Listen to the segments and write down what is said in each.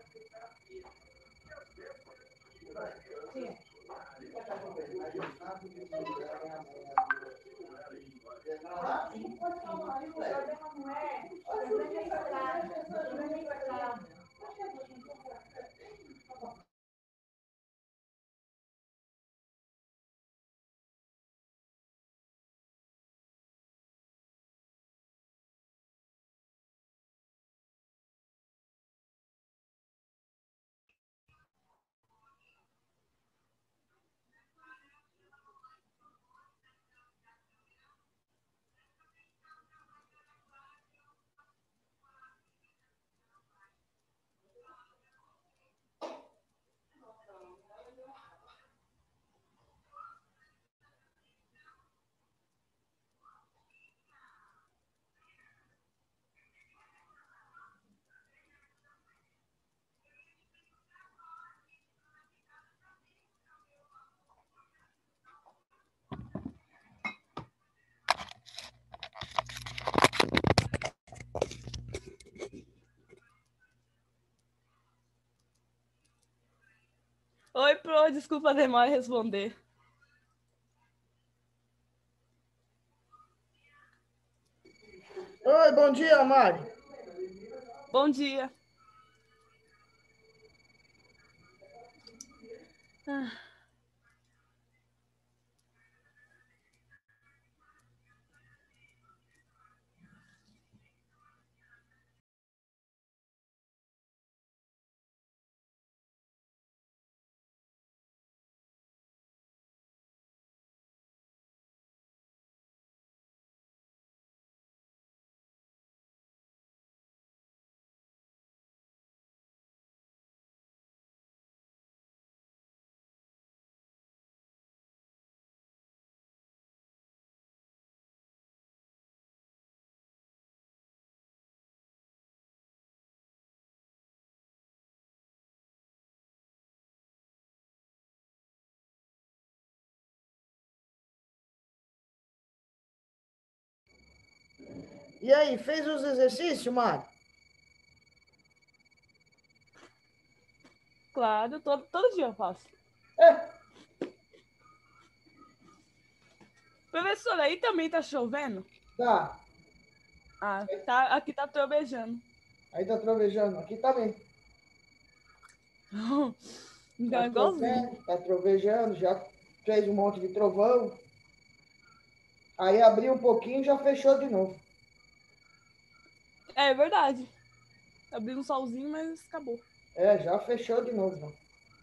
Oi, Pro, desculpa a demora em responder. Oi, bom dia, Mari. Bom dia. E aí, fez os exercícios, Mari? Claro, todo dia eu faço. É. Professora, aí também tá chovendo? Tá. Ah, aqui tá trovejando. Aí tá trovejando. Aqui também. Então é igualzinho. Tá trovejando, já fez um monte de trovão. Aí abriu um pouquinho e já fechou de novo. É verdade. Abriu um solzinho, mas acabou. É, já fechou de novo. Não.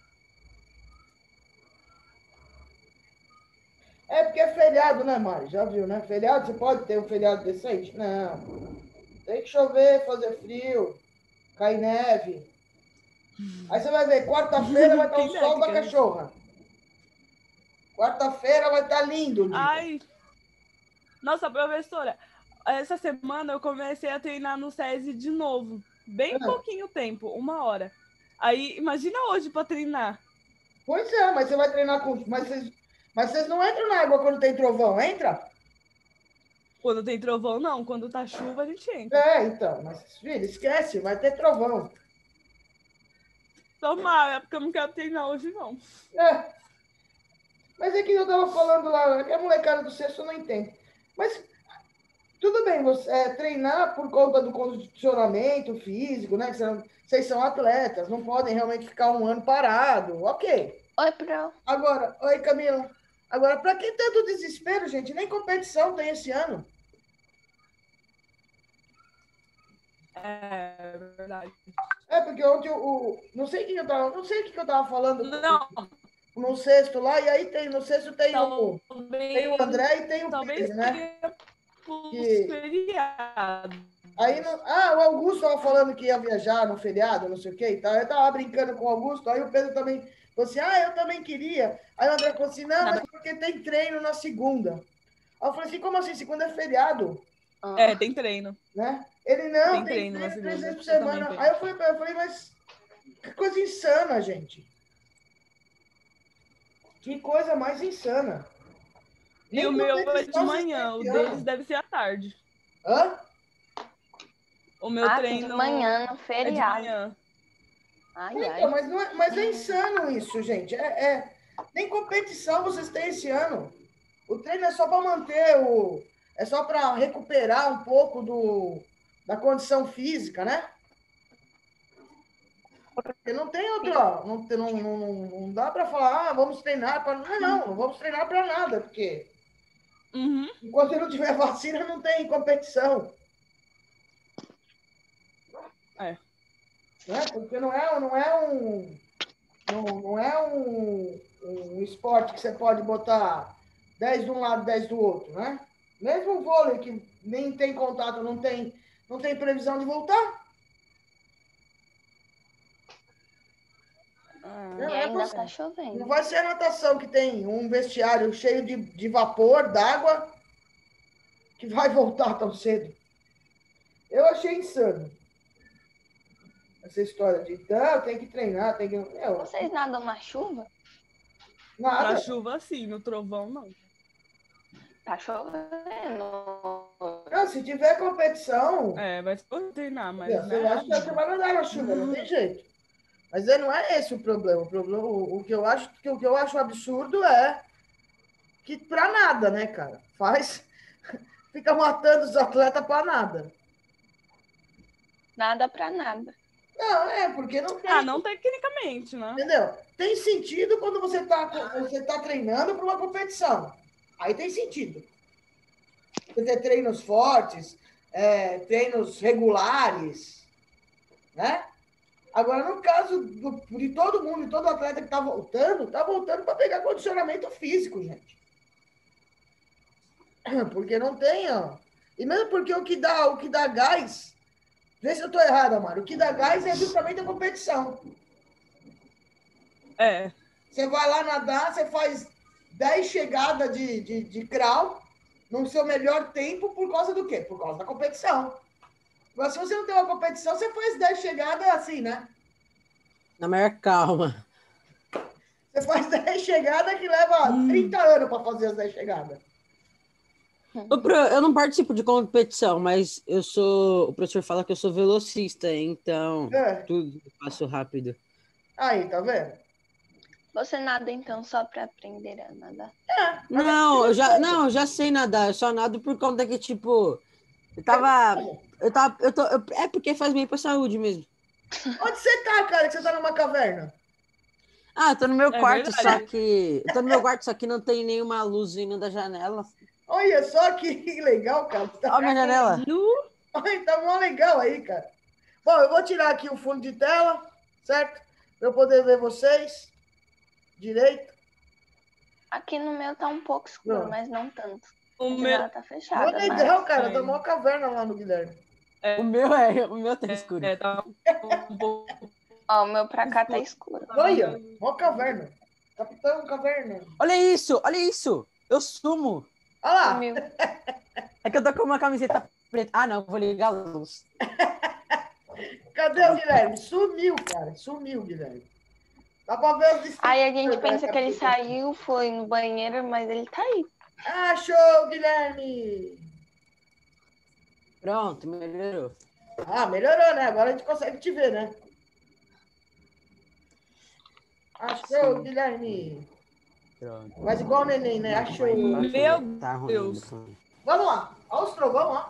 É porque é feriado, né, Mari? Já viu, né? Feriado, você pode ter um feriado decente? Não. Tem que chover, fazer frio, cair neve. Aí você vai ver, quarta-feira vai estar o Quem dera sol que da quer isso. cachorra. Quarta-feira vai estar lindo o dia. Ai, nossa, professora, essa semana eu comecei a treinar no SESI de novo. Bem É. pouquinho tempo, 1 hora. Aí, imagina hoje pra treinar. Pois é, mas você vai treinar com. Mas vocês não entram na água quando tem trovão, entra? Quando tem trovão, não. Quando tá chuva, a gente entra. É, então. Mas, filho, esquece, vai ter trovão. Tomara, porque eu não quero treinar hoje, não. É. Mas é que eu tava falando lá, que a molecada do sexto não entende. Mas tudo bem, você treinar por conta do condicionamento físico, né? Que vocês são atletas, não podem realmente ficar um ano parado. Ok. Oi, Pro. Agora, oi, Camila. Agora, para que tanto desespero, gente? Nem competição tem esse ano. É verdade. É, porque ontem não sei não sei o que eu tava falando Não, no sexto lá, e aí no sexto tem o talvez, André e tem o talvez Pedro, né? seria por Que, feriado. aí, o Augusto tava falando que ia viajar no feriado, não sei o que e tal. Eu tava brincando com o Augusto, aí o Pedro também falou assim, eu também queria. Aí o André falou assim, não, mas porque tem treino na segunda. Aí eu falei assim, como assim, segunda é feriado? É, tem treino. Né? Ele, não, Tem tem treino na treino 3 vezes segunda. por Eu também semana. tenho. Aí eu falei, mas que coisa insana, gente. Que coisa mais insana. E Nem o meu é de competição vocês têm manhã, o esse deles ano. deve ser à tarde. Hã? O meu Aqui de treino manhã, no é de feriado. manhã. Ai, Então, ai. mas é insano isso, gente. Nem competição vocês têm esse ano. O treino é só para manter o. É só para recuperar um pouco da condição física, né? Porque não tem outra. Não dá para falar, vamos treinar para. Não vamos treinar para nada, porque Uhum. enquanto não tiver vacina, não tem competição. É. Né? Porque não é um esporte que você pode botar 10 de um lado, 10 do outro, né? Mesmo o vôlei, que nem tem contato, não tem previsão de voltar. E Não é ainda possível. tá chovendo. Não vai ser a natação que tem um vestiário cheio de vapor, d'água, que vai voltar tão cedo. Eu achei insano. Essa história de, tem que treinar, tem que... Vocês nadam na chuva? Nada. Na chuva, sim, no trovão, não. Tá chovendo. Não, se tiver competição... Vai se treinar, mas Você vai nadar na chuva, não tem jeito. Mas não é esse o problema. O que eu acho absurdo é que para nada, né, cara? Fica matando os atletas para nada. Nada pra nada. Não, porque não tem. Não tecnicamente, né? Entendeu? Tem sentido quando você tá treinando para uma competição. Aí tem sentido. Você ter treinos fortes, treinos regulares, né? Agora, no caso de todo mundo, de todo atleta que está voltando para pegar condicionamento físico, gente. Porque não tem, ó. E mesmo porque o que dá gás, vê se eu estou errado, Amaro, o que dá gás é justamente a competição. Você vai lá nadar, você faz 10 chegadas de crawl no seu melhor tempo por causa do quê? Por causa da competição. Agora, se você não tem uma competição, você faz 10 chegadas assim, né? Na maior calma. Você faz 10 chegadas que leva 30 anos para fazer as 10 chegadas. Eu não participo de competição, mas o professor fala que eu sou velocista, então tudo eu faço rápido. Aí, tá vendo? Você nada então só para aprender a nadar? Não, eu já sei nadar, eu só nado por conta que, tipo, é porque faz bem pra saúde mesmo. Onde você tá, cara, que você tá numa caverna? Eu tô no meu quarto, verdade. só que não tem nenhuma luz vindo da janela. Olha só que legal, cara. Olha a minha janela. Olha, tá mó legal aí, cara. Bom, eu vou tirar aqui o fundo de tela, certo? Pra eu poder ver vocês direito. Aqui no meu tá um pouco escuro, mas não tanto. O a meu janela tá fechada. Mó legal, cara. Tá mó caverna lá no Guilherme. O meu tá escuro. Tá um pouco... O meu pra cá tá escuro. Olha, mó caverna. Capitão Caverna. Olha isso. Eu sumo. Olha lá. Sumiu. É que eu tô com uma camiseta preta. Não, vou ligar a luz. Cadê o Guilherme? Sumiu, cara. Sumiu, Guilherme. Dá pra ver os Aí a gente pensa que ele saiu, foi no banheiro, mas ele tá aí. Show, Guilherme! Pronto, melhorou. Melhorou, né? Agora a gente consegue te ver, né? Show, Guilherme! Pronto. Mas igual o neném, né? Achou. Meu Deus! Vamos lá. Olha os trovão, ó.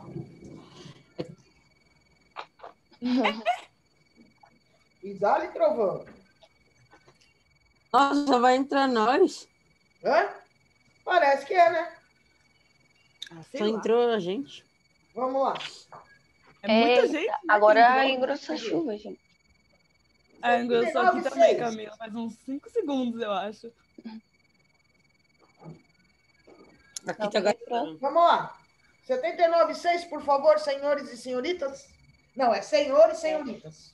Isale trovão. Nossa, vai entrar nós? Parece que é, né? Só entrou a gente. Vamos lá. É muita gente. Agora engrossou a chuva, gente. Engrossou aqui também, Camila. Faz uns 5 segundos, eu acho. Aqui tá gastando. Vamos lá. 79,6, por favor, senhores e senhoritas. Não, é senhores e senhoritas.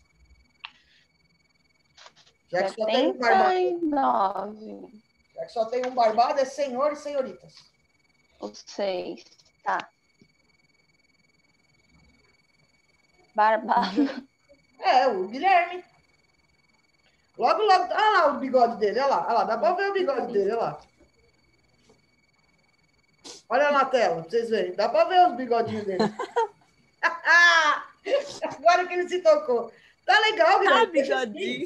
Já que só tem um barbado. Já que só tem um barbado, é senhor e senhoritas. Os 6. Tá. Barbado. O Guilherme. Logo. Olha lá o bigode dele, olha lá. Dá pra ver o bigode dele, olha lá. Olha na tela, pra vocês verem. Dá pra ver os bigodinhos dele. Agora que ele se tocou. Tá legal, Tá, Guilherme. bigodinho.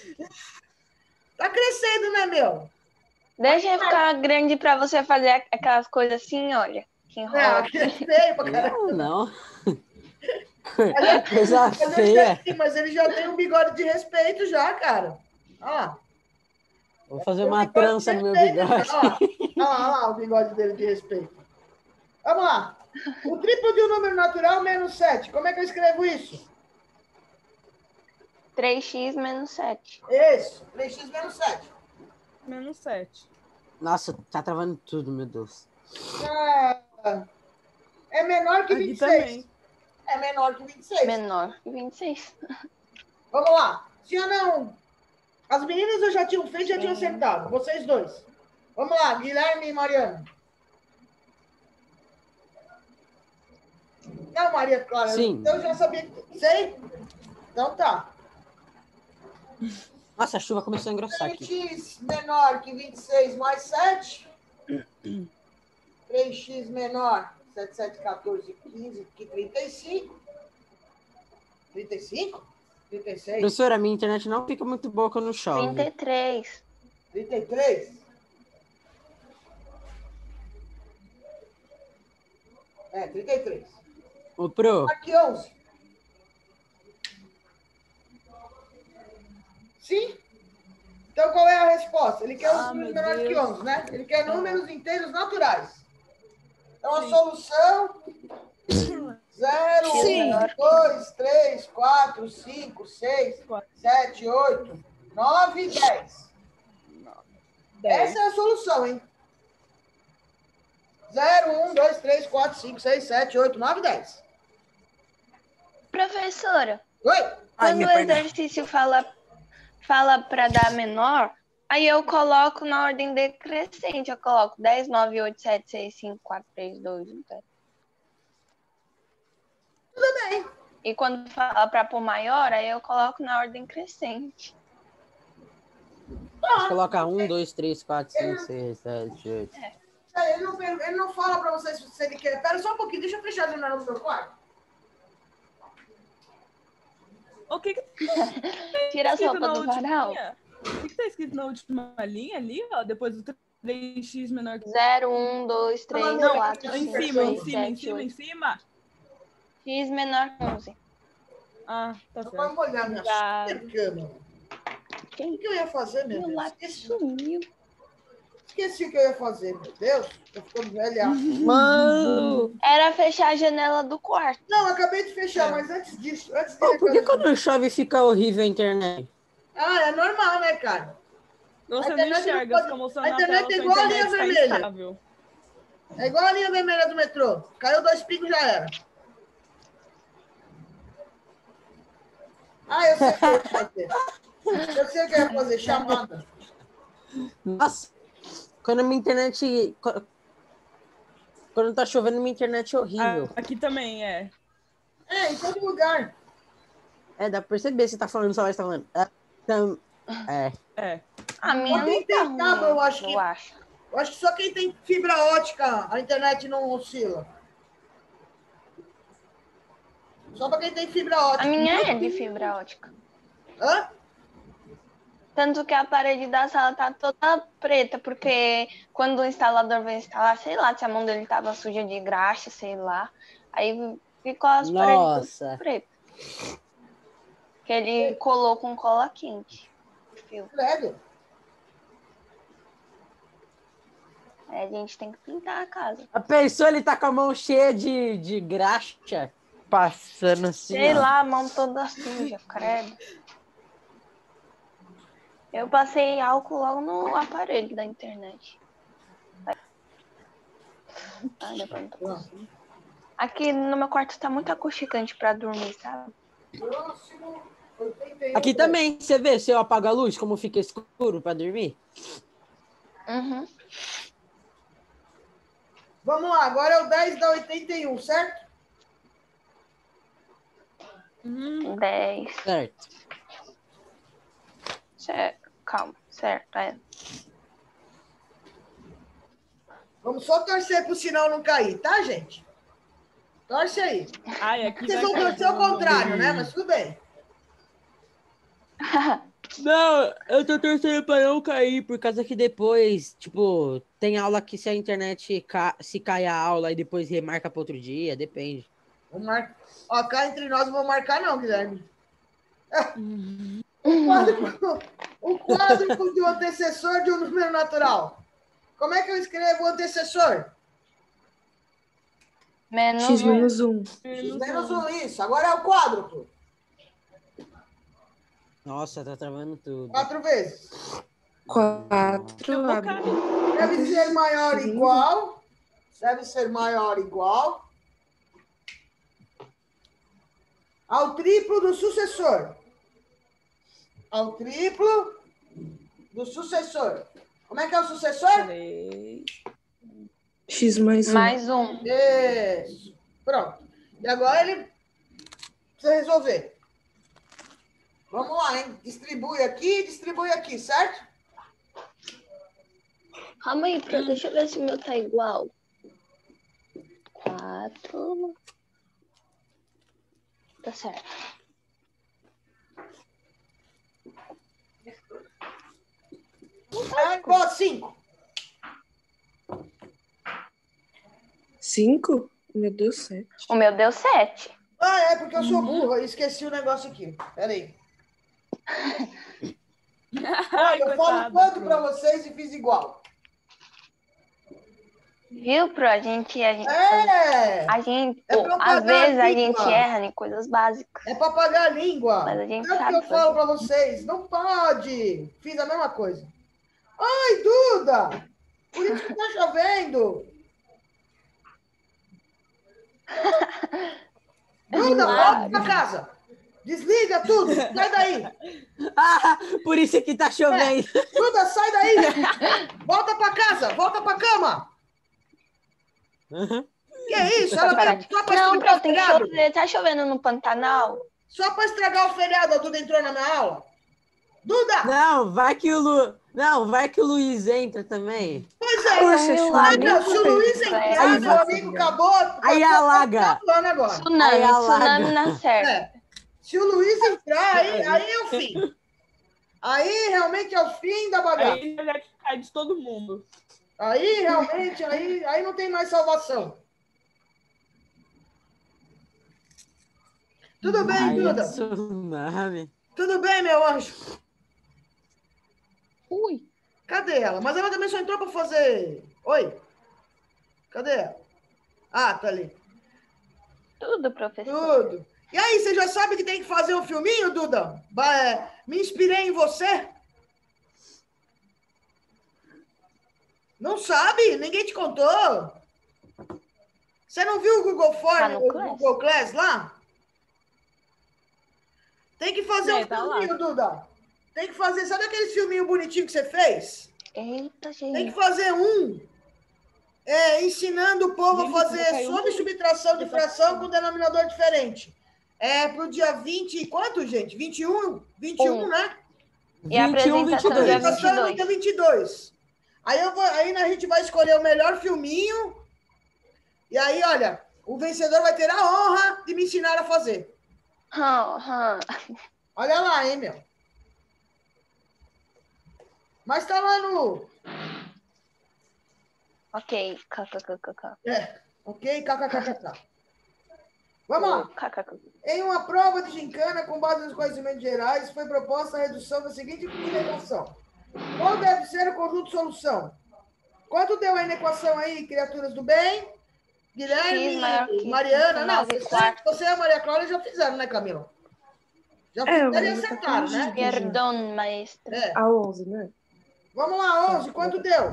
Tá crescendo, né, meu? Deixa ficar grande pra você fazer aquelas coisas assim, olha. Que enrola. Aqui é feio pra caramba. Não. Coisa feia. Mas ele já tem um bigode de respeito já, cara. Olha lá. Vou fazer uma trança no meu bigode. Olha lá o bigode dele de respeito. Vamos lá. O triplo de um número natural menos 7. Como é que eu escrevo isso? 3x menos 7. Isso. 3x menos 7. Menos 7. Nossa, tá travando tudo, meu Deus. É menor que Aqui 26. também. É menor que 26. Menor que 26. Vamos lá. Sim ou não? As meninas eu já tinham feito, já tinham acertado. Vocês dois. Vamos lá, Guilherme e Mariana. Não, Maria Clara. Sim. Eu já sabia. Sei? Então tá. Nossa, a chuva começou a engrossar aqui. 3x menor que 26 mais 7. 3x menor. 7, 7, 14, 15, que 35. 35? 36? Professora, minha internet não fica muito boa quando chove. 33. 33? É, 33. Ô, Pro. Aqui, 11. Sim? Então, qual é a resposta? Ele quer os números menores que 11, né? Ele quer números inteiros naturais. Então, a solução... 0, 1, 2, 3, 4, 5, 6, 7, 8, 9, 10. Essa é a solução, hein? 0, 1, 2, 3, 4, 5, 6, 7, 8, 9, 10. Professora, Oi? quando o exercício fala para dar menor, aí eu coloco na ordem decrescente. Eu coloco 10, 9, 8, 7, 6, 5, 4, 3, 2, 1, 10. Tudo bem. E quando fala para pôr maior, aí eu coloco na ordem crescente. Você coloca 1, 2, 3, 4, 5, 6, 7, 8. Ele não fala pra vocês se ele quer. Pera só um pouquinho, deixa eu fechar a janela do meu quarto. O que Tira a sopa do varal. O que tá escrito na última linha ali, ó? Depois do 3x menor que 0, 1, 2, 3, 4, 5, 6, 7, 8. Em cima. X menor que 11. Ah, tá certo. Vamos olhar minha câmera. O que eu ia fazer, meu Deus? lápis sumiu. Esqueci o que eu ia fazer, meu Deus. Tô ficando velha. Mano! Era fechar a janela do quarto. Não, eu acabei de fechar, mas antes disso... Por que quando chove fica horrível a internet? Ah, é normal, né, cara? Você não enxerga, fica mostrando na tela, é igual a linha vermelha. É igual a linha vermelha do metrô. Caiu 2 picos, já era. Ah, eu sei o que eu ia fazer. Eu sei o que eu ia fazer, chamada. Nossa, quando a minha internet... Quando tá chovendo, minha internet é horrível. Aqui também é. É, em todo lugar. É, dá pra perceber se tá falando só, você tá falando. É. A minha não tá ruim, cabo, eu acho que... eu acho. Eu acho que só quem tem fibra ótica, a internet não oscila. Só para quem tem fibra ótica. A minha é de fibra ótica. Hã? Tanto que a parede da sala tá toda preta, porque quando o instalador veio instalar, sei lá, se a mão dele tava suja de graxa, sei lá. Aí ficou as paredes todas pretas. Que ele colou com cola quente. Credo. Aí a gente tem que pintar a casa. A pessoa, ele tá com a mão cheia de graxa, passando assim. Sei lá, a mão toda suja, credo. Eu passei álcool logo no aparelho da internet. Ah, depois não tô conseguindo. Aqui no meu quarto tá muito aconchegante pra dormir, sabe? Aqui também, você vê, se eu apago a luz, como fica escuro pra dormir? Uhum. Vamos lá, agora é o 10 da 81, certo? 10. Certo. Calma, certo, é. Vamos só torcer pro sinal não cair, tá, gente? Torce aí. Ai, aqui vocês vão torcer ao contrário, né? Mas tudo bem. Não, eu tô torcendo pra não cair, por causa que depois, tipo, tem aula que se a internet se cai a aula e depois remarca pra outro dia, depende. Ó, cá entre nós não vou marcar, não, Guilherme. O quádruplo de um antecessor de um número natural. Como é que eu escrevo o antecessor? X menos 1. X menos 1, isso. Agora é o quádruplo. Nossa, tá travando tudo. 4 vezes. 4. Deve ser maior ou igual. Deve ser maior ou igual ao triplo do sucessor. Ao triplo do sucessor. Como é que é o sucessor? X mais 1. Mais 1. Isso. Pronto. E agora ele precisa resolver. Vamos lá, hein? Distribui aqui, certo? Calma aí, deixa eu ver se o meu tá igual. 4. Tá certo. É igual a 5. 5? O meu deu 7. O meu deu 7. Ah, é porque eu sou burro e esqueci o negócio aqui. Peraí. Eu falo quanto para vocês e fiz igual. Viu, Pro? A gente É às vezes a gente erra em coisas básicas. É para pagar a língua. Mas a gente é o sabe que eu falo para vocês. Não pode. Fiz a mesma coisa. Ai, Duda! Por isso que tá chovendo. Duda, volta para casa. Desliga tudo. Sai daí. Por isso que tá chovendo. Duda, sai daí. Volta para casa. Volta para cama. Que é isso? Ela vai só para estragar o feriado. Chover. Tá chovendo no Pantanal? Só para estragar o feriado, a Duda entrou na minha aula. Duda! Não, vai que o Luiz entra também. Pois é. Poxa, se o Luiz entrar, meu amigo, acabou. Aí alaga. Tsunami na certa. Se o Luiz entrar, aí é o fim. Aí realmente é o fim da bagaça. Aí já cai de todo mundo. Aí realmente, aí não tem mais salvação. Tudo bem, Duda? Tsunami. Tudo bem, meu anjo? Ui. Cadê ela? Mas ela também só entrou para fazer... Oi? Cadê ela? Ah, tá ali. Tudo, professor. Tudo. E aí, você já sabe que tem que fazer um filminho, Duda? Me inspirei em você? Não sabe? Ninguém te contou? Você não viu o Google Form, o Google Class lá? Tem que fazer um filminho, Duda. Tem que fazer... Sabe aquele filminho bonitinho que você fez? Eita, gente. Tem que fazer ensinando o povo a fazer soma e subtração de fração com denominador diferente. Pro dia 20 e quanto, gente? 21, né? E a apresentação dia 22. Dia 22. Aí a gente vai escolher o melhor filminho. E aí, olha, o vencedor vai ter a honra de me ensinar a fazer. Olha lá, hein, meu. Mas tá lá no... Ok, kkkk. Ok, kkkk. Vamos lá. Em uma prova de gincana, com base nos conhecimentos gerais, foi proposta a redução da seguinte equação. Qual deve ser o conjunto de solução? Quanto deu aí na equação aí, criaturas do bem? Guilherme, Mariana. Não, você e a Maria Cláudia já fizeram, né, Camila? Já fizeram e acertaram, né? Perdão, maestra. A 11, né? Vamos lá, 11. Quanto deu?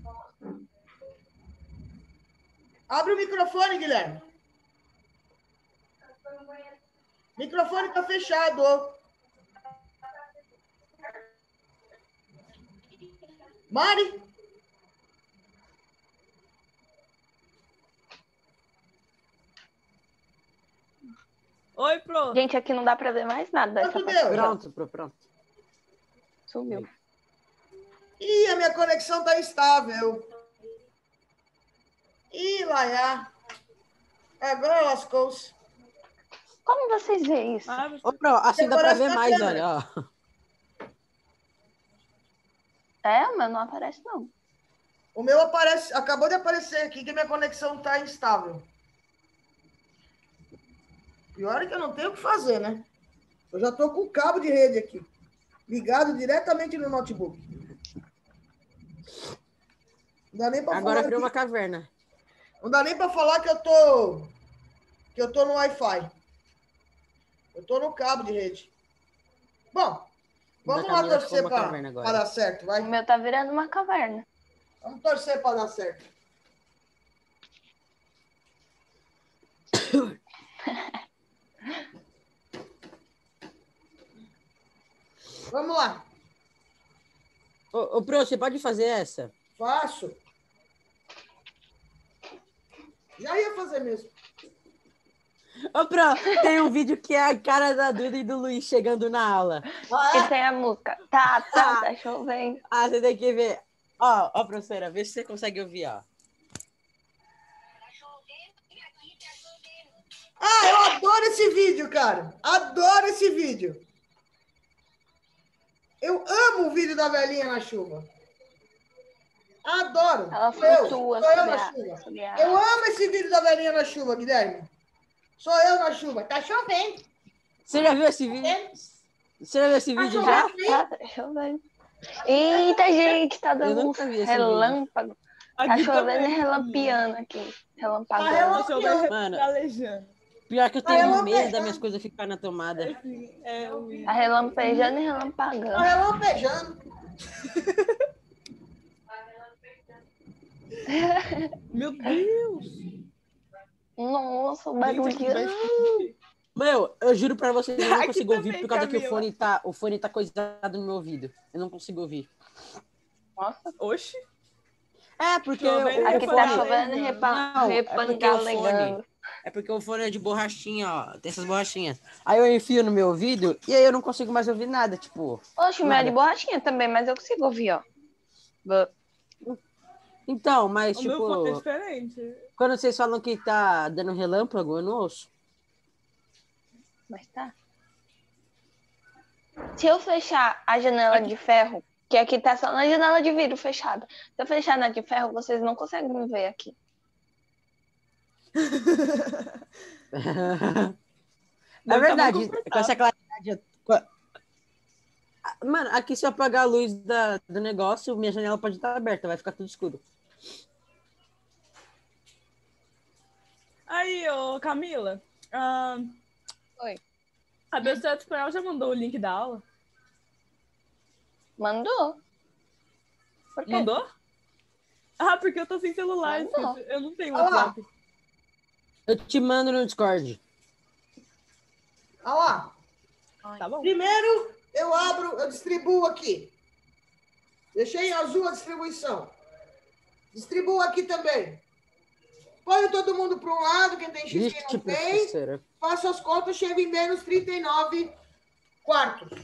Abre o microfone, Guilherme. O microfone está fechado. Mari? Oi, Pro. Gente, aqui não dá para ver mais nada. Pronto. Sumiu. Ih, a minha conexão está instável. Ih, Laia. Agora lascou-se. Como vocês veem isso? Ô, Pro, assim dá para ver mais, olha. Ó. É, o meu não aparece, não. O meu acabou de aparecer aqui que minha conexão tá instável. Pior é que eu não tenho o que fazer, né? Eu já tô com o cabo de rede aqui, ligado diretamente no notebook. Não dá nem pra Agora falar criou uma caverna. Não dá nem para falar que eu tô no Wi-Fi. Eu tô no cabo de rede. Bom, vamos lá torcer para dar certo, vai. O meu tá virando uma caverna. Vamos torcer para dar certo. Vamos lá. Ô, Pro, você pode fazer essa? Faço. Já ia fazer mesmo. Ô, Pro, tem um vídeo que é a cara da Duda e do Luiz chegando na aula. Que tem a música. Tá chovendo. Ah, você tem que ver. Ó, professora, vê se você consegue ouvir, ó. Ah, eu adoro esse vídeo, cara. Adoro esse vídeo. Eu amo o vídeo da velhinha na chuva. Adoro. Ela flutua. Sou eu na chuva. Eu amo esse vídeo da velhinha na chuva, Guilherme. Sou eu na chuva. Tá chovendo. Você já viu esse vídeo? Você já viu esse vídeo já? Tá chovendo. Eita, gente, tá dando um relâmpago. Tá chovendo e relampeando aqui. Relampagando. Mano, pior que eu tenho medo das minhas coisas ficar na tomada. Tá relampejando e relampagando. Tá relampejando. Meu Deus! Nossa, o barulho. Meu, eu juro pra vocês, eu não consigo ouvir por causa que o fone tá coisado no meu ouvido. Eu não consigo ouvir. Nossa. Oxi. É, porque aqui tá chovendo e repangalegando. É porque o fone é de borrachinha, ó. Tem essas borrachinhas. Aí eu enfio no meu ouvido e aí eu não consigo mais ouvir nada, tipo... Oxe, o meu é de borrachinha também, mas eu consigo ouvir, ó. Então, mas o tipo... meu fone é diferente. Quando vocês falam que tá dando relâmpago, eu não ouço. Mas tá. Se eu fechar a janela de ferro, que aqui tá só na janela de vidro fechada. Se eu fechar na de ferro, vocês não conseguem me ver aqui. É verdade, com essa claridade... Mano, aqui se eu apagar a luz do negócio, minha janela pode estar aberta, vai ficar tudo escuro. Aí, ô Camila. Oi. A Belcete Espanhol já mandou o link da aula? Mandou. Por quê? Mandou? Ah, porque eu tô sem celular. Eu não tenho WhatsApp. Eu te mando no Discord. Olha lá. Tá bom. Primeiro, eu distribuo aqui. Deixei em azul a distribuição. Distribuo aqui também. Põe todo mundo para um lado, quem tem X, quem não tem. Faço as contas, chego em menos 39 quartos.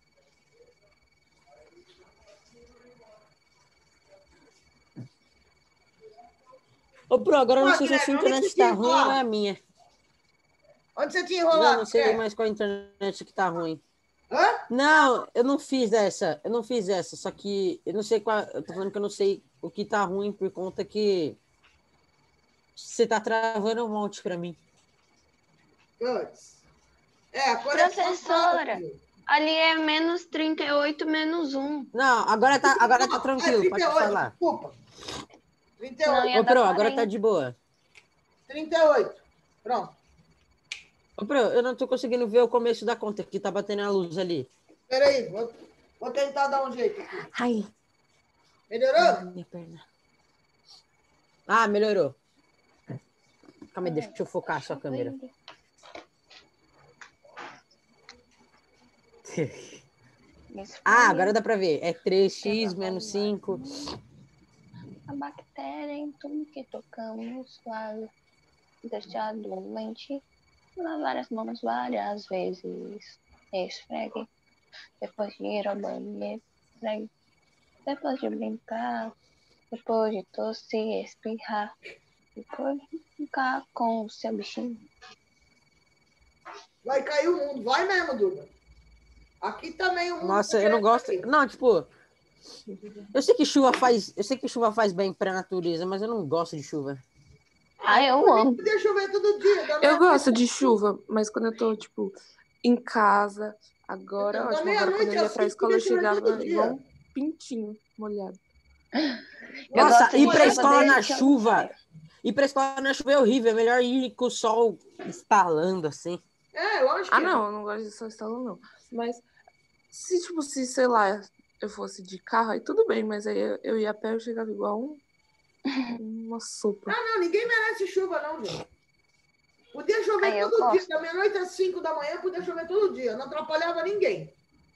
Ô, Pro, agora eu não sei se a sua internet tá ruim ou é a minha. Onde você tinha enrolado? Não sei mais qual a internet que tá ruim. Hã? Não, eu não fiz essa. Só que eu não sei qual... Eu tô falando que eu não sei o que tá ruim por conta que você tá travando um monte pra mim. A conexão. Professora, ali é menos 38, menos 1. Não, agora tá tranquilo, 38, pode falar. Desculpa. 38. Ô, Pro, agora tá de boa. 38. Pronto. Ô, Pro, eu não tô conseguindo ver o começo da conta, que tá batendo a luz ali. Peraí, vou tentar dar um jeito aqui. Ai. Melhorou? Ai, minha perna. Ah, melhorou. Calma aí, deixa eu focar a sua câmera. Agora dá pra ver. É 3x menos 5. A bactéria em tudo que tocamos, suave, deixar doente, lavar as mãos várias vezes, esfregue, depois de ir ao banheiro, esfregue, depois de brincar, depois de tossir e espirrar, depois de brincar com o seu bichinho. Vai cair o mundo, vai mesmo, Duda. Aqui também o mundo. Nossa, eu não gosto. Não, tipo, Eu sei que chuva faz bem pra natureza, mas eu não gosto de chuva. Eu amo. Podia chover todo dia. Eu gosto de chuva, mas quando eu tô, tipo, em casa, agora, Então, da ótimo. Agora, quando eu ia pra meia-noite escola, eu às 5 podia chover todo chegava dia. igual um pintinho molhado. Eu Nossa, gosto de ir pra chuva escola na desde que eu chuva. saio. Ir pra escola na chuva é horrível. É melhor ir com o sol estalando assim. Lógico que Não, eu não gosto de só instalar, não. Mas se, tipo, sei lá, eu fosse de carro, aí tudo bem, mas aí eu ia a pé, eu chegava igual uma sopa. Não, ninguém merece chuva, não, gente. Podia chover Eu todo dia, gosto. da meia-noite às 5 da manhã, podia chover todo dia. Não atrapalhava ninguém.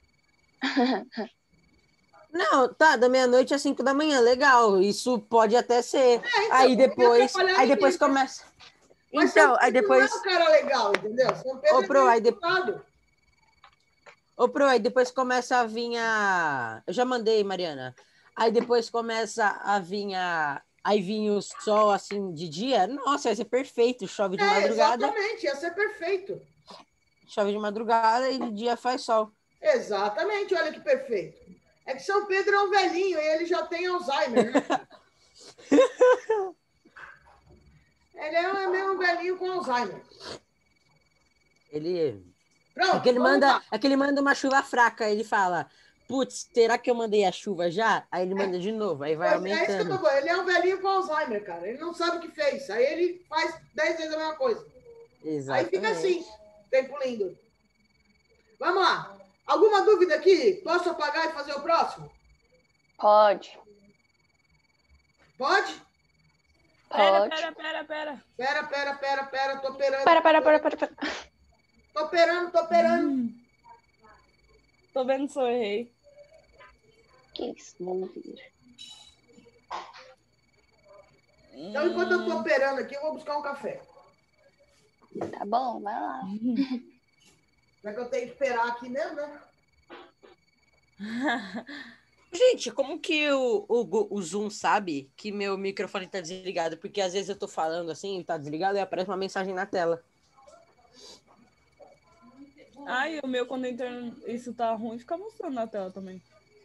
Não, tá, da meia-noite às 5 da manhã, legal. Isso pode até ser. Então, Aí não ia depois atrapalhar depois ninguém. começa. Mas Então, São aí Pedro não é depois. um cara legal, entendeu? São Pedro Ô, Pro, é aí meio culpado. Aí depois começa a vir a. Eu já mandei, Mariana. Aí depois começa a vir Aí vinha o sol assim de dia. Nossa, vai ser perfeito. Chove de madrugada. Exatamente, ia ser perfeito. Chove de madrugada e de dia faz sol. Exatamente, olha que perfeito. É que São Pedro é um velhinho e ele já tem Alzheimer, né? Ele é meio um velhinho com Alzheimer. Ele. Pronto, É que ele vamos manda, lá. é que ele manda uma chuva fraca. Ele fala: putz, será que eu mandei a chuva já? Aí ele manda de novo. Aí vai Mas é isso que eu tô aumentando. falando. Ele é um velhinho com Alzheimer, cara. Ele não sabe o que fez. Aí ele faz 10 vezes a mesma coisa. Aí fica Exatamente. assim, tempo lindo. Vamos lá. Alguma dúvida aqui? Posso apagar e fazer o próximo? Pode. Pode? Pode. Pera. Pera. Tô operando. Pera. Tô operando. Tô vendo se eu errei. Que isso? Vamos ver. Então, enquanto eu tô operando aqui, eu vou buscar um café. Tá bom, vai lá. Já que eu tenho que esperar aqui mesmo, né? Gente, como que o Zoom sabe que meu microfone tá desligado? Porque às vezes eu tô falando assim, e tá desligado, e aparece uma mensagem na tela. Ai, o meu, quando isso tá ruim, fica mostrando na tela também.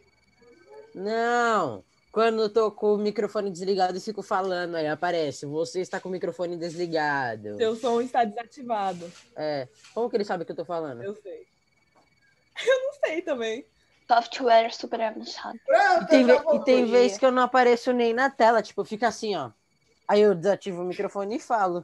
Não, quando eu tô com o microfone desligado e fico falando, aí aparece, você está com o microfone desligado. Seu som está desativado. Como que ele sabe que eu tô falando? Eu sei. Eu não sei também. Software super avançado. Pronto, E tem vez que eu não apareço nem na tela, tipo, fica assim, ó. Aí eu desativo o microfone e falo.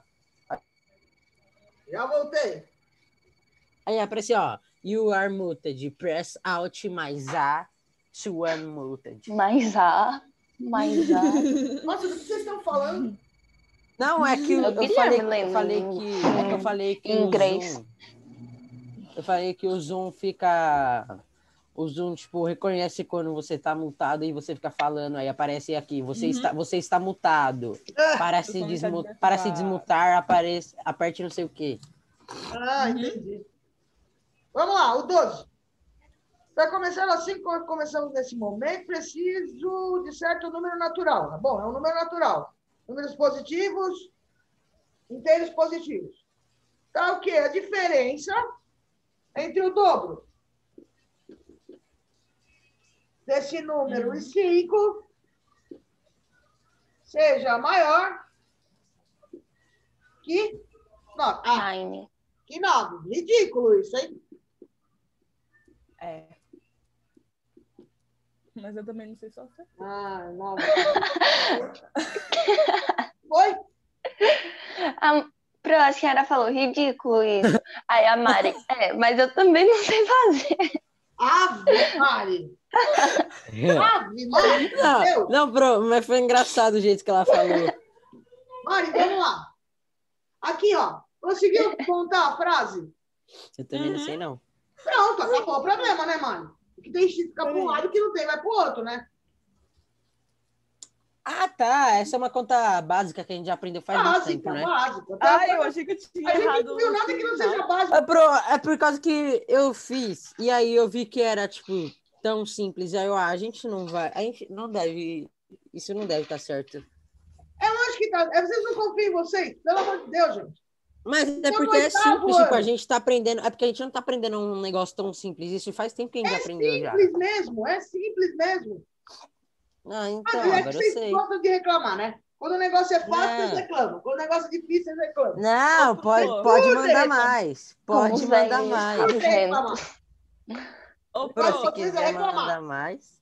Já voltei. Aí aparece, ó, you are muted, press Alt mais A to unmuted. Mais A. Nossa, do que vocês estão falando? Não, é que É o eu falei Guilherme que em o inglês. Zoom... Eu falei que o Zoom fica... O Zoom, tipo, reconhece quando você tá mutado e você fica falando, aí aparece aqui, você está mutado. Para se desmutar, aperte não sei o quê. Entendi. Vamos lá, o 12. Para começar assim, como começamos nesse momento, preciso de certo número natural, tá bom? É um número natural. Números positivos, inteiros positivos. Tá o quê? A diferença entre o dobro desse número e 5 seja maior que 9. Nine. Que 9. Ridículo isso, hein? É. Mas eu também não sei só você. 9. Foi? A senhora falou ridículo isso. Aí a Mari, mas eu também não sei fazer. Ave Mari. Ave Mari. Não, mas foi engraçado o jeito que ela falou. Mari, vamos lá. Aqui, ó. Conseguiu contar a frase? Eu também não sei, não. Pronto, acabou o problema, né, Mari? Que tem que ficar para um lado que não tem, vai para o outro, né? Ah, tá. Essa é uma conta básica que a gente já aprendeu faz muito tempo, né? Básica. Ai, eu achei que eu tinha A gente errado. não viu nada que não seja básico. É por causa que eu fiz, e aí eu vi que era, tipo, tão simples. Aí a gente não vai... A gente não deve... Isso não deve estar certo. É lógico que tá. Vocês não confiam em vocês? Pelo amor de Deus, gente. Mas é porque é simples, tipo, a gente tá aprendendo... É porque a gente não tá aprendendo um negócio tão simples. Isso faz tempo que a gente aprendeu já. É simples mesmo. Ah, então, Mas é que agora eu vocês sei. gostam de reclamar, né? Quando o negócio é fácil, vocês Não. reclamam. Quando o negócio é difícil, vocês reclamam. Não, Ô, pode Pro, mandar Reclama. mais. Como Pode os mandar velhinhos mais. Por que sargentos. reclamar? ô, Pro, Mas se Pro, vocês quiser reclamar. mandar mais.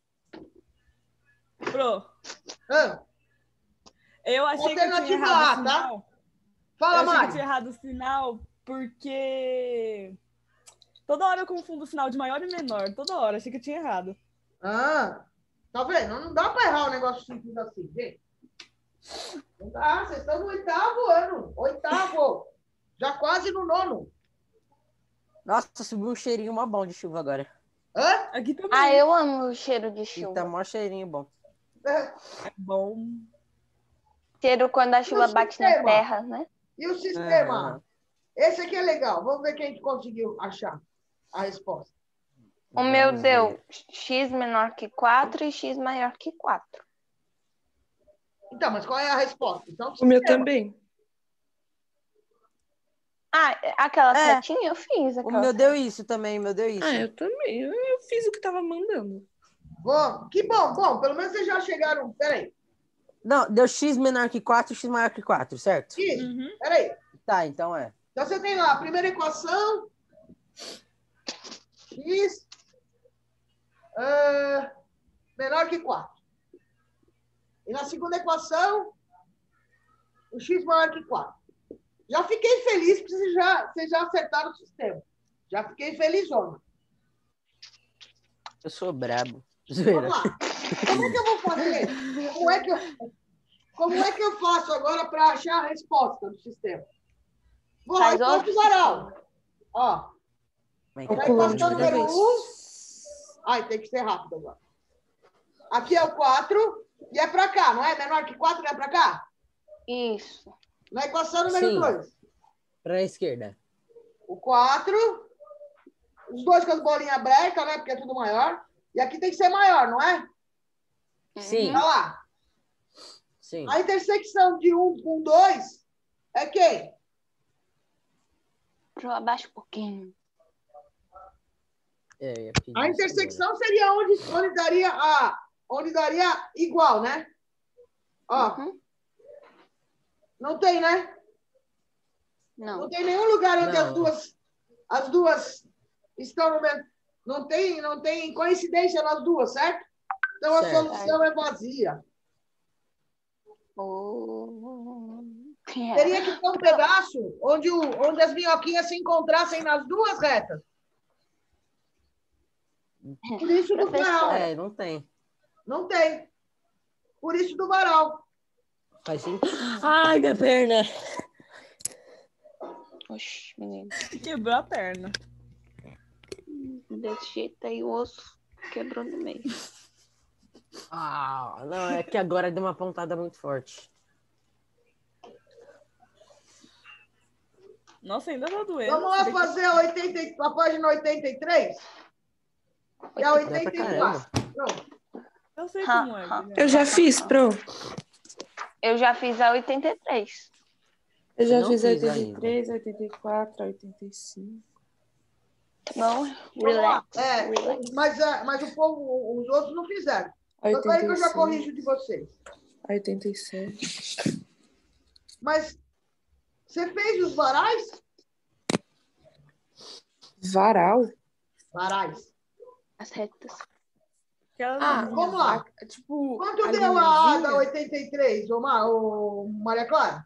Pro. Ah, Eu achei que eu tinha alternativa errado o A, tá? sinal. Eu Fala, achei que eu Mari. tinha errado o sinal porque toda hora eu confundo o sinal de maior e menor. Toda hora, achei que eu tinha errado. Ah, tá vendo? Não dá para errar um negócio simples assim, gente. Não dá, vocês estão no 8º ano. 8º. Já quase no 9º. Nossa, subiu um cheirinho mó bom de chuva agora. Hã? Aqui também. Ah, eu amo o cheiro de E tá chuva. mó cheirinho bom. É. Bom. Cheiro quando a chuva bate na sistema? terra, né? E o sistema? Aham. Esse aqui é legal. Vamos ver quem a gente conseguiu achar a resposta. O meu Vamos deu ver. x menor que 4 e x maior que 4. Então, mas qual é a resposta? Então, O meu sistema. também. Ah, aquela É. setinha eu fiz. O Aquela meu deu isso também, o meu deu isso. Ah, eu também. Eu fiz o que tava mandando. Bom, que bom. Bom, pelo menos vocês já chegaram. Peraí. Não, deu x menor que 4 e x maior que 4, certo? Isso. Uhum. Peraí. Tá, então é. Então você tem lá a primeira equação. X menor que 4. E na segunda equação, o x maior que 4. Já fiquei feliz porque vocês já acertaram o sistema. Já fiquei felizona. Eu sou brabo. Vamos Zoeira. lá. Como é que eu vou fazer? Como é que eu faço agora para achar a resposta do sistema? Vou lá Faz e faço outro o varal. Ó, Mas na Calculando equação de número cada vez. 1. Ai, tem que ser rápido agora. Aqui é o 4 e é para cá, não é? Menor que 4 não é para cá? Isso. Na equação número Sim. 2. Pra esquerda. O 4, os dois com as bolinhas brancas, né? Porque é tudo maior. E aqui tem que ser maior, não é? Sim, Olha lá. sim. A intersecção de 1 com 2 é quem? Pro abaixo um pouquinho. É, eu ia pedir A isso intersecção seria onde daria igual, né? Ó, Uhum. não tem, né? Não. Não tem nenhum lugar onde Não. as duas estão no mesmo. Não tem coincidência nas duas, certo? Então a Certo. solução é vazia. Oh. Teria que ter um pedaço onde as minhoquinhas se encontrassem nas duas retas. Por isso do Professor. varal. agora. É, não tem. Não tem. Por isso do varal. Faz sentido. Ai, minha perna. Oxe, menino. Quebrou a perna. Desse jeito aí o osso quebrou no meio. Ah, não, é que agora deu uma pontada muito forte. Nossa, ainda tá doendo. Vamos lá fazer a página 83? E a Dá pra 84. Pronto. Eu sei como é. Guilherme. Eu já fiz, Pro. Eu já fiz a 83. Eu já Não fiz a fiz 83, a 84, a 85. Tá bom? Vamos lá. Relax. Mas o povo, os outros não fizeram. A Então aí que eu já 86, corrijo de vocês. a 87. Mas você fez os varais? Varal? Varais. As retas. Aquelas linhas. Vamos lá. Tipo, Quanto a deu a da linhazinha? 83, ô Maria Clara?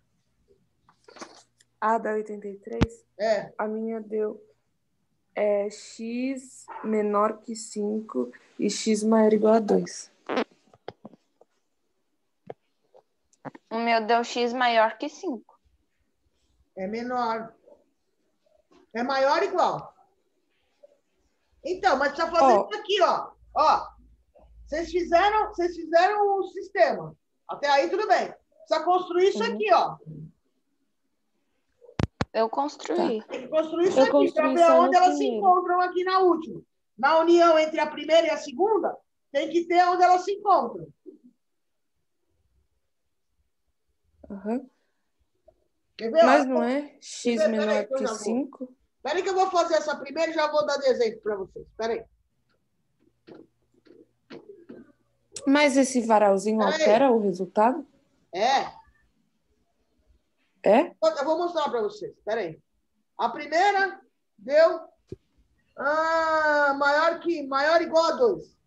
A da 83? É. A minha deu x menor que 5 e x maior ou igual a 2. O meu deu x maior que 5. É menor. É maior ou igual? Então, mas precisa fazer Ó. isso aqui, ó. Ó. Vocês fizeram o sistema. Até aí tudo bem. Precisa construir isso aqui, ó. Eu construí. Tem que construir isso Eu aqui para construí ver só onde no elas se primeiro. encontram aqui na última. Na união entre a primeira e a segunda, tem que ter onde elas se encontram. Uhum. Quer ver? Mas Ó, não é x Peraí, menor que eu que já vou. 5? Espera aí que eu vou fazer essa primeira e já vou dar de exemplo para vocês. Espera aí. Mas esse varalzinho Peraí. altera o resultado? É. É? Eu vou mostrar para vocês. Espera aí. A primeira deu maior igual a 2.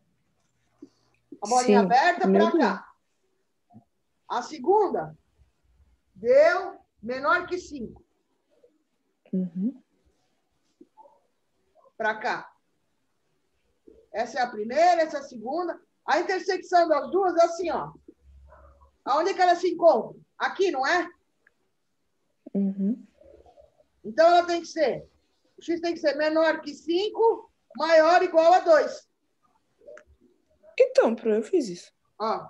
A bolinha Sim, aberta meu para cá. A segunda deu menor que 5. Uhum. Para cá. Essa é a primeira, essa é a segunda. A intersecção das duas é assim, ó. Aonde é que elas se encontram? Aqui, não é? Uhum. Então, ela tem que ser... O x tem que ser menor que 5, maior ou igual a 2. Então, pro, eu fiz isso. Ó.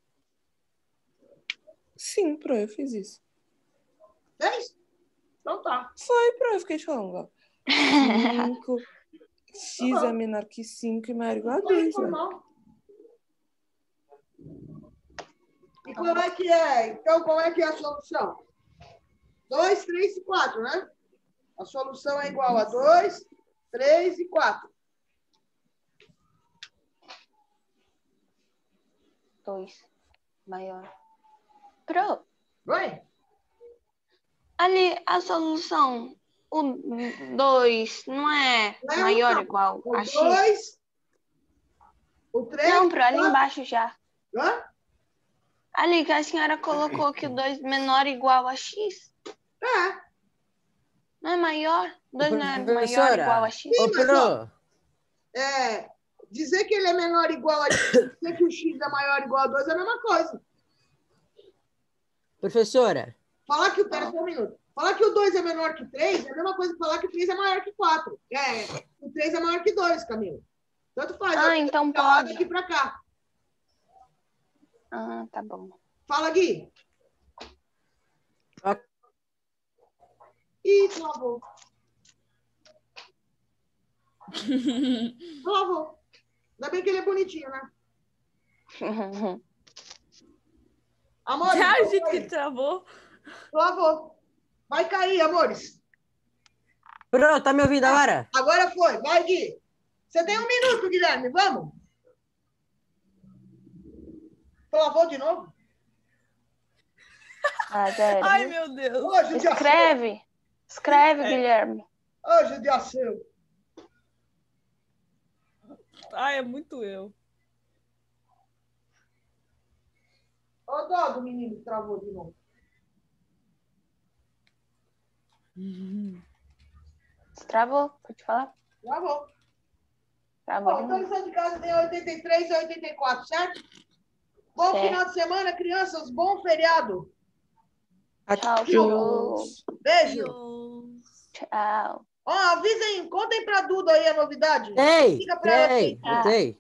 Sim, pro, eu fiz isso. Fez? Então tá. Foi, pro, eu fiquei te falando, ó. 5, x é menor que 5 e maior ou igual a 2, ué. Normal. E como é que é? Então, como é que é a solução? 2, 3 e 4, né? A solução é igual a 2, 3 e 4. 2. Maior. Pro, Vai? ali a solução, o 2 não é Não, maior não. ou igual O a x? 2, o 3... Não, pro, ali embaixo já. Hã? Ali que a senhora colocou que o 2 menor ou igual a x. É. Não é maior? 2 não é maior ou Professora, igual a x? ô, mas, Pro, Dizer que ele é menor ou igual a x, dizer que o x é maior ou igual a 2 é a mesma coisa. professora, Falar que Pera só um minuto. Falar que o 2 é menor que 3 é a mesma coisa que falar que o 3 é maior que 4. O 3 é maior que 2, Camila. Tanto faz. Ah, então Pra lá, pode. daqui pra cá. Ah, tá bom. Fala, Gui. Ok. Ih, travou. Travou. Ainda bem que ele é bonitinho, né? Amores, Já a vai gente cair. que travou. Travou. Vai cair, amores. Pro, tá me ouvindo agora? Agora foi. Vai, Gui. Você tem 1 minuto, Guilherme. Vamos? Travou de novo? Ah, sério. Ai, meu Deus. Ô, judiação. Escreve. Escreve, Guilherme. Ô, judiação. Ai, é muito eu. Ô, dó do menino que travou de novo. Travou? Pode falar? Travou. Travou Bom, de então novo. lição de casa tem 83 e 84, certo? Bom Certo. final de semana, crianças. Bom feriado. Tchau, Adiós. Beijo. tchau. Ó, avisem, contem pra Duda aí a novidade. Ei, Fica pra ela ei, aceitar. ei.